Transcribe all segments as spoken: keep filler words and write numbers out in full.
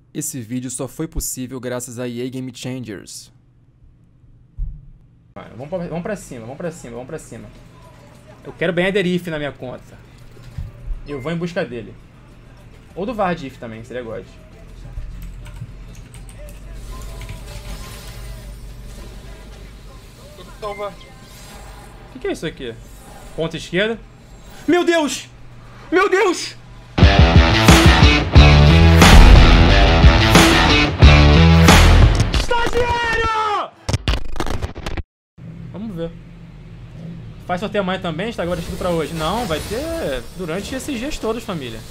Esse vídeo só foi possível graças a E A Game Changers. Vamos pra, vamos pra cima, vamos pra cima, vamos pra cima. Eu quero bem a Derif na minha conta. E eu vou em busca dele. Ou do Vardif também, seria God. O que, que é isso aqui? Ponta esquerda. Meu Deus! Meu Deus! Estagiário! Vamos ver. Faz sorteio amanhã também? Está agora tudo pra hoje? Não, vai ter durante esses dias todos, família.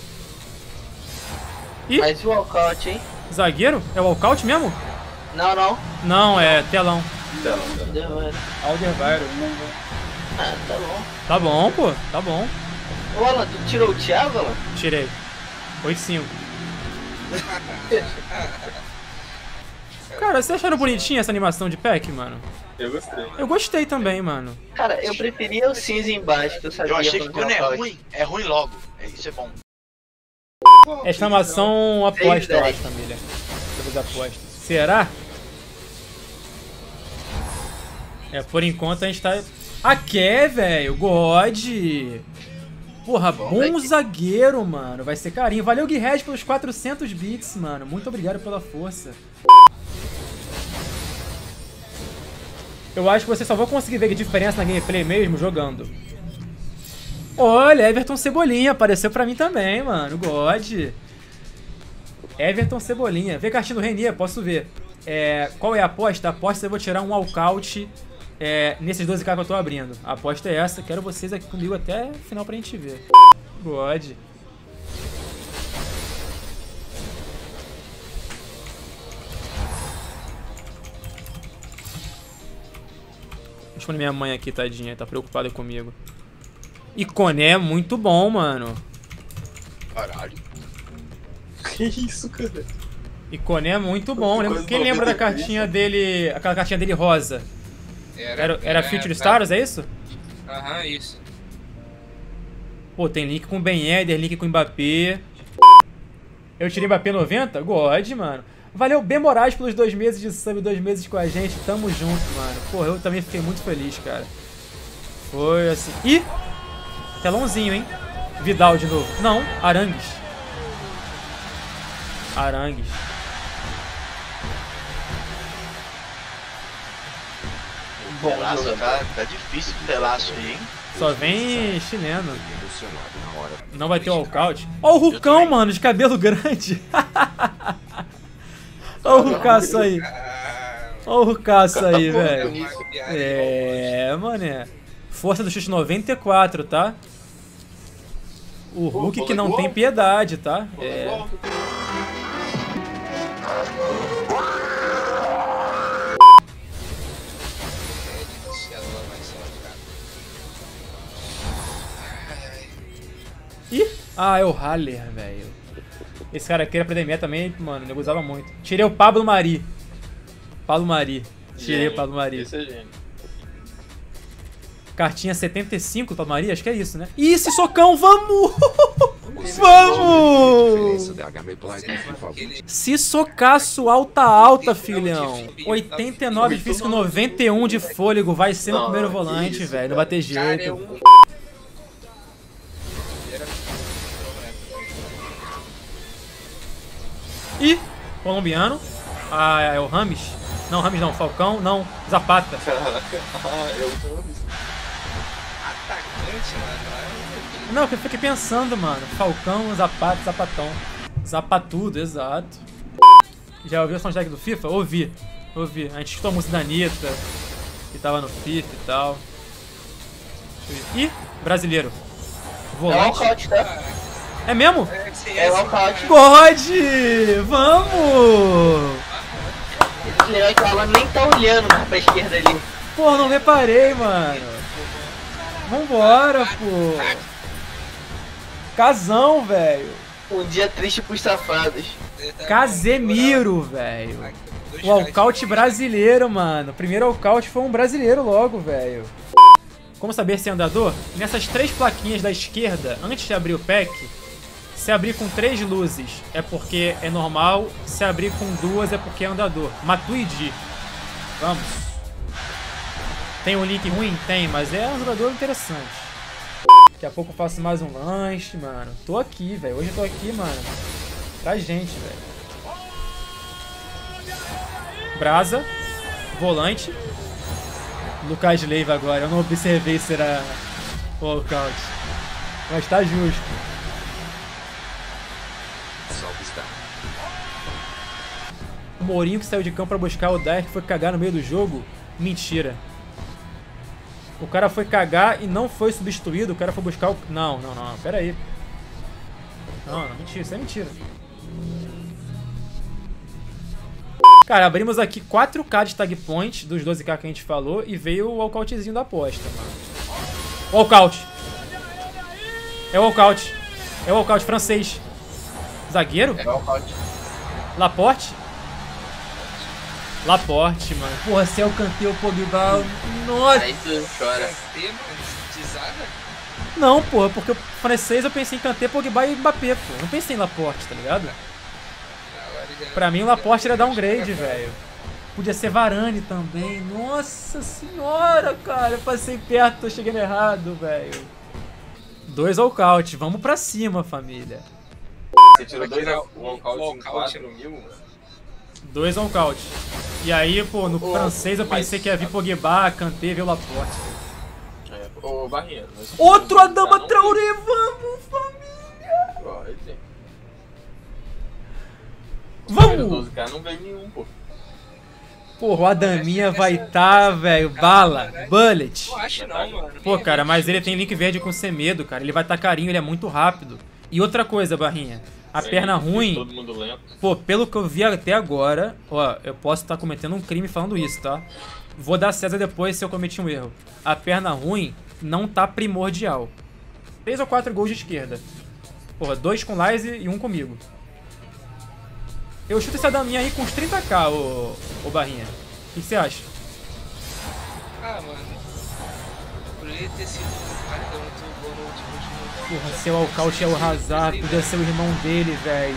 Ih! Mas o walkout, hein? Zagueiro? É o walkout mesmo? Não, não. Não, é telão. Telão. Alderweireld. Ah, tá bom. Tá bom, pô. Tá bom. Ô, Alan, tu tirou o Thiago, Alan? Tirei. oito cinco. Cara, vocês acharam bonitinha essa animação de pack, mano? Eu gostei. Eu gostei também, mano. Cara, eu preferia o cinza embaixo, que eu sabia. Eu achei que fazer quando é walkout. ruim, é ruim logo. É, isso é bom. É exclamação aposta, eu dez. acho, família. Todas apostas. Será? É, por enquanto a gente tá... Aqui, velho. God. Porra, bom zagueiro, mano. Vai ser carinho. Valeu, Guired, pelos quatrocentos bits, mano. Muito obrigado pela força. Eu acho que você só vai conseguir ver a diferença na gameplay mesmo jogando. Olha, Everton Cebolinha. Apareceu pra mim também, mano. God. Everton Cebolinha. Vê cartinha do Renier, posso ver. É, qual é a aposta? A aposta é eu vou tirar um walkout é, nesses doze k que eu tô abrindo. A aposta é essa. Quero vocês aqui comigo até o final pra gente ver. God. Deixa eu minha mãe aqui, tadinha. Tá preocupada comigo. E Koné é muito bom, mano. Caralho. Que isso, cara? E Koné é muito bom. Lembra, quem lembra da cartinha dele... Aquela cartinha dele rosa? Era, era Future Stars, é isso? Aham, isso. Pô, tem link com o Ben Yedder, link com o Mbappé. Eu tirei Mbappé noventa? God, mano. Valeu, Ben Moraes, pelos dois meses de sub, dois meses com a gente. Tamo junto, mano. Porra, eu também fiquei muito feliz, cara. Foi assim... Ih! Telãozinho, hein? Vidal de novo. Não, Arangues. Arangues. Pelaço, tá, tá difícil o pelaço aí, hein? Só vem chileno. Não vai ter walkout. Ó o Rucão, mano, de cabelo grande. Ó o Rucaço aí. Ó o Rucaço aí, velho. É, mané. Força do chute noventa e quatro, tá? O Hulk que não tem piedade, tá? É. Ih! Ah, é o Haller, velho. Esse cara aqui era pra D M E também, mano, eu usava muito. Tirei o Pablo Mari. Pablo Mari. Tirei Gênio. o Pablo Mari. Esse é gênio. Cartinha setenta e cinco, Pablo Mari, acho que é isso, né? Ih, esse socão, vamos! Vamos! Se socaço alta alta, filhão. oitenta e nove de físico, noventa e um de fôlego. Vai ser no primeiro volante, velho. Não vai ter jeito. Ih, colombiano. Ah, é o Rames. Não, Rames não. Falcão, não. Zapata. Ah, eu tô... Atacante, mano. Não, eu fiquei pensando, mano. Falcão, Zapata, Zapatão. Zapatudo, exato. Já ouviu a soundtrack do FIFA? Ouvi. Ouvi. A gente escutou a música da Anitta, que tava no FIFA e tal. Ih, brasileiro. É Volante. walkout, tá? É mesmo? É, sim, É esse- walkout. God! Vamos! Esse legal é que o Alan nem tá olhando mais pra esquerda ali. Pô, não reparei, mano. Vambora, pô. Casão, velho. Um dia triste pros safados. Casemiro, velho. Dois O walkout brasileiro, mano. O primeiro walkout foi um brasileiro logo, velho. Como saber se é andador? Nessas três plaquinhas da esquerda, antes de abrir o pack, Se abrir com três luzes é porque é normal. Se abrir com duas é porque é andador. Matuidi. Vamos. Tem um link ruim? Tem, mas é um jogador interessante. Daqui a pouco eu faço mais um lanche, mano. Tô aqui, velho. Hoje eu tô aqui, mano. Pra gente, velho. Brasa. Volante. Lucas Leiva agora. Eu não observei se era walkout. Mas tá justo. O Mourinho que saiu de campo pra buscar o Dyer que foi cagar no meio do jogo? Mentira. O cara foi cagar e não foi substituído. O cara foi buscar o... Não, não, não. Pera aí. Não, não. Mentira. Isso é mentira. Cara, abrimos aqui quatro K de tag point dos doze K que a gente falou e veio o walkoutzinho da aposta, mano. Walkout. É o walkout. É o walkout francês. Zagueiro? É walkout. Laporte? Laporte, mano. Porra, se é o Kanté ou o Pogba... Nossa! Aí tu chora. Kanté, mano, de zaga? Não, porra, porque o francês eu pensei em Kanté, Pogba e Mbappé, pô. Não pensei em Laporte, tá ligado? Pra mim o Laporte era downgrade, velho. Podia ser Varane também. Nossa senhora, cara. Eu passei perto, tô chegando errado, velho. Dois walkout. Vamos pra cima, família. Você tirou dois walkout em quatro mil, mano? Dois walkout. E aí, pô, no Ô, francês eu mas- pensei que ia vir Pogba, Kanté, veio Laporte. É, ô, Barrinha. nós- Outro Adama não tem- Traoré, vamos, família. Ó, aí tem. Vamos! doze K não veio nenhum, pô. Porra, o Adaminha vai tá, velho, bala, bullet. Não acho não, mano. Pô, cara, mas ele tem link verde com Semedo, cara. Ele vai tá carinho, ele é muito rápido. E outra coisa, Barrinha. A Sim, perna todo ruim, mundo lento. pô, pelo que eu vi até agora, ó, eu posso estar cometendo um crime falando isso, tá? Vou dar César depois se eu cometi um erro. A perna ruim não tá primordial. Três ou quatro gols de esquerda. Porra, dois com Laise e um comigo. Eu chuto esse Adaminha aí com uns trinta K, ô, ô Barrinha. O que você acha? Ah, mano. Por ele ter sido um cara que é muito bom no último último. Porra, seu Alcaute é o Hazard, podia ser o irmão dele, velho.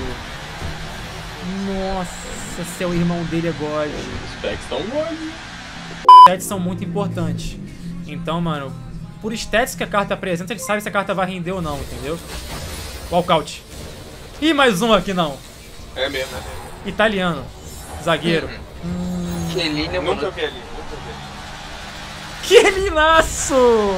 Nossa, seu irmão dele é God. Os packs estão bons. Os stats são muito importantes. Então, mano, por stats que a carta apresenta, ele sabe se a carta vai render ou não, entendeu? Walkout. Ih, mais um aqui não. É mesmo, é mesmo. Italiano. Zagueiro. Chiellini, Nunca mano. vi ali, nunca vi ali. Que lilaço!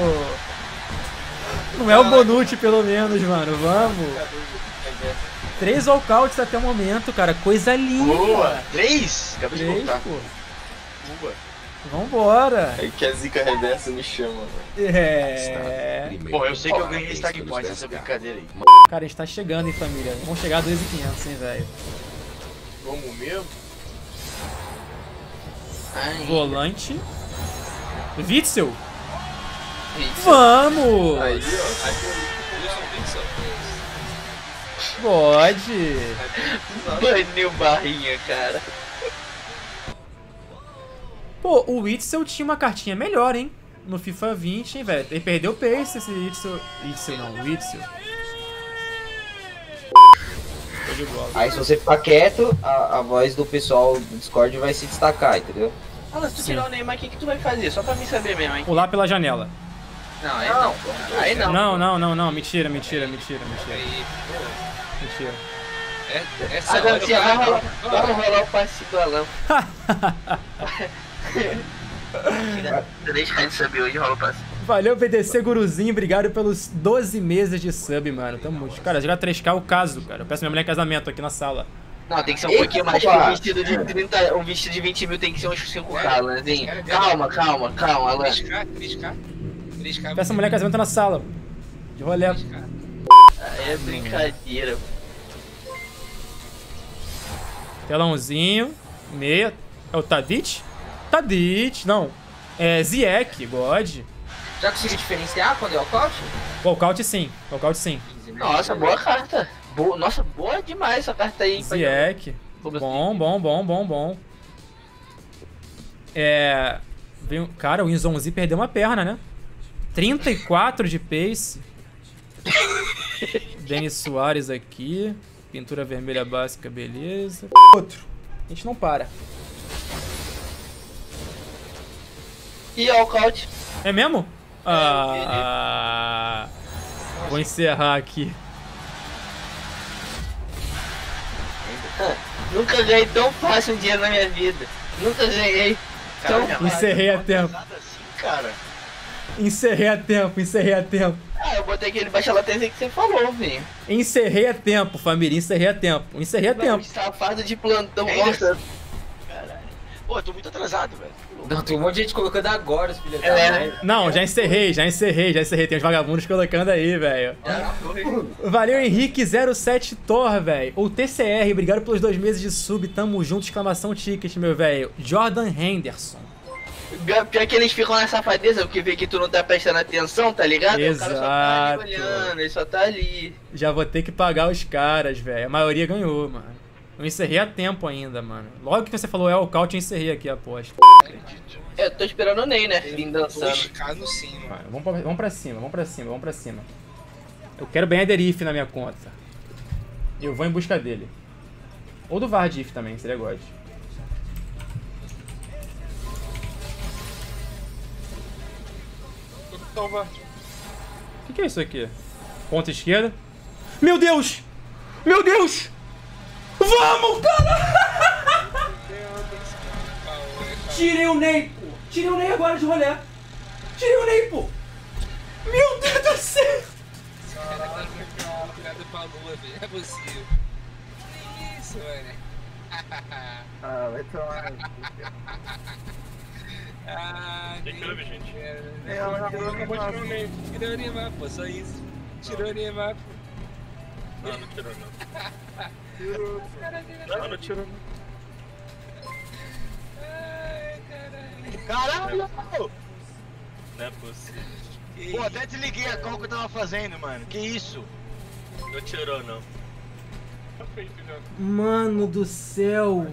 Não é o Bonucci, pelo menos, mano. Vamos. Três walkouts até o momento, cara. Coisa linda. Boa! Três? Acabei de Três, voltar. pô. Boa. Vambora. Aí que a zica reversa me chama, mano. É. Bom, eu sei que eu ganhei esse tag point nessa brincadeira aí. Cara, a gente tá chegando, hein, família. Vamos chegar a dois mil e quinhentos, hein, velho. Vamos mesmo? Ai, Volante. Witzel. isso. Vamos! Aí, ó. Aí, Pode. Baniu barrinha, cara. Pô, o Witzel tinha uma cartinha melhor, hein? No FIFA vinte, hein, velho. Ele perdeu o pace, esse Witzel. Witzel não, Witzel. Tô de bola. Aí se você ficar quieto, a, a voz do pessoal do Discord vai se destacar, entendeu? Fala, se tu Sim. tirar o Neymar, o que, que tu vai fazer? Só pra mim saber mesmo, hein? Pular pela janela. Não, aí não. Aí não. Não, não, não, não. Mentira, mentira, mentira, mentira. Aí, Mentira. é, essa Ah, hora o Garcia, vai cara... rolar, vai rolar o passe do Alan. Três K de sub hoje, rola o passe. Valeu, B D C Guruzinho. Obrigado pelos doze meses de sub, mano. Tamo junto. Cara, jogar três K é o caso, cara. Eu peço minha mulher em casamento aqui na sala. Não, tem que ser um Eita, pouquinho mais que opa. um vestido de trinta, um vestido de vinte mil tem que ser uns cinco K, Alanzinho. Calma, calma, calma, Alan. três K, três K. três K. Peço a mulher em casamento na sala. De rolê. três K. Aí é brincadeira. Telãozinho. Meia. É o Tadic? Tadic, não. É Ziyech, God. Já consegui diferenciar quando é o coach? Walkout sim. Walkout sim. Nossa, boa carta. Boa, nossa, boa demais essa carta aí. Ziyech. Bom, bom, bom, bom, bom. É... veio- Cara, o Inzonzi perdeu uma perna, né? trinta e quatro de pace. Denis Soares aqui. Pintura vermelha básica, beleza. Outro. A gente não para. E walkout. É mesmo? Ah, vou encerrar aqui. Nunca ganhei tão fácil um dinheiro na minha vida. Nunca ganhei tão Caralho, fácil. Encerrei a tempo. Nada assim, cara. Encerrei a tempo, encerrei a tempo. Ah, eu botei aquele baixa latença que você falou, velho. Encerrei a tempo, família. Encerrei a tempo. Encerrei a Não, tempo. safado de plantão. Ainda Nossa. Caralho. Pô, eu tô muito atrasado, velho. Não, tem um monte de gente colocando agora, os filhos da É. mãe. Não, já encerrei, já encerrei, já encerrei. Tem uns vagabundos colocando aí, velho. Valeu, Henrique zero sete Thor, velho. Ou T C R, obrigado pelos dois meses de sub. Tamo junto, exclamação ticket, meu velho. Jordan Henderson. Pior que eles ficam na safadeza, porque vê que tu não tá prestando atenção, tá ligado? O cara só tá ali Exato. olhando, ele só tá ali. Já vou ter que pagar os caras, velho. A maioria ganhou, mano. Eu encerrei a tempo ainda, mano. Logo que você falou é o caute, eu encerrei aqui a aposta. É, eu tô esperando o Ney, né? Vim dançando. Dois K no sim, mano. Vai, Vamos pra, vamos pra cima, vamos pra cima, vamos pra cima. Eu quero bem a Derif na minha conta. E eu vou em busca dele. Ou do Vardif também, seria God. Então vai. O que, que é isso aqui? Ponta esquerda. Meu Deus! Meu Deus! Vamos, cara! Tirei o Ney, pô! Tirei o Ney agora de rolê! Tirei o Ney, pô! Meu Deus do céu! Esse cara tá virado pra lua, velho. É possível. Que isso, velho? Ah, vai tomar. Ah, Tem que ouvir, gente. É, É, ela tirou no Tirou nem. tirou o Neymar, pô, só isso. Tirou o Neymar, pô. Não, não tirou não. Caralho, Não, não tirou não. ai, caralho. Caralho! Não é possível. Que Pô, até desliguei a call que eu tava fazendo, mano. Que isso? Não tirou não. Tá feito já. Mano do céu!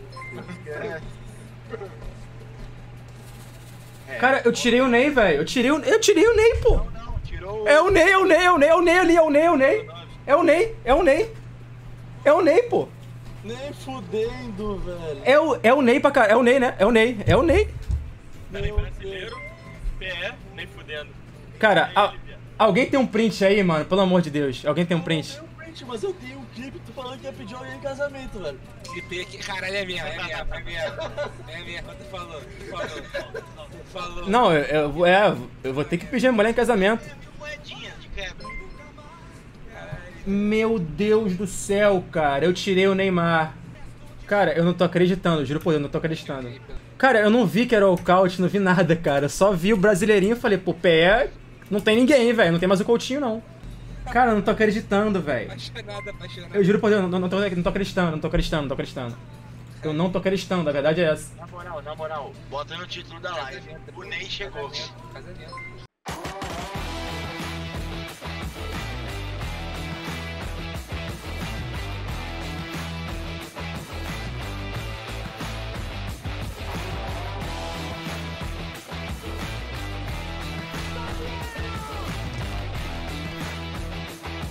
Cara, eu tirei o Ney, velho. Eu tirei o Eu tirei o Ney, pô! Não, não, tirou. É o Ney, é o Ney, é o Ney, é o Ney ali, é o Ney, é o Ney. É o Ney, é o Ney. É o Ney, pô. Nem fudendo, velho. É o, é o Ney pra cara. É o Ney, né? É o Ney. É o Ney. Peraí, Meu brasileiro, P E, nem fudendo. Cara, a- alguém tem um print aí, mano? Pelo amor de Deus. Alguém tem um print? Eu tenho um print, mas eu tenho um clipe, tu falando que ia pedir alguém em casamento, velho. Clipei aqui. Caralho, é mesmo, é mesmo, é mesmo. É mesmo, tu falou, tu falou. Tu falou. Não, eu, eu, vou- é, eu vou ter que pedir a mulher em casamento. Moedinha de quebra. Meu Deus do céu, cara. Eu tirei o Neymar. Cara, eu não tô acreditando, juro por Deus, eu não tô acreditando. Cara, eu não vi que era o Couch, não vi nada, cara. Eu só vi o brasileirinho e falei, pô, pé, não tem ninguém, velho. Não tem mais o Coutinho, não. Cara, eu não tô acreditando, velho. Apaixonado, apaixonado. Eu juro por Deus, não, não, tô, não tô acreditando, não tô acreditando, não tô acreditando. Eu não tô acreditando, a verdade é essa. Na moral, na moral, bota no título da live. O Ney chegou. Casamento, casamento.